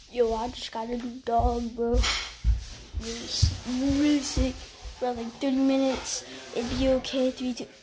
Yo, I just got a new dog, bro. Really sick. For like 30 minutes. It'd be okay. 3, 2.